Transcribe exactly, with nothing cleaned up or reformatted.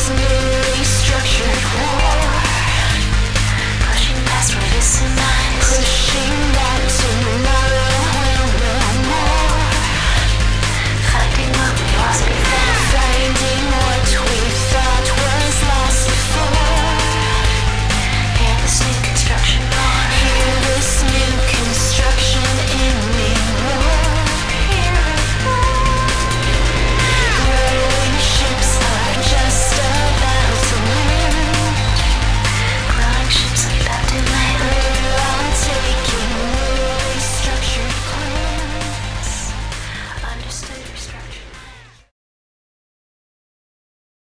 Slowly structured war, pushing past what is surmise. Push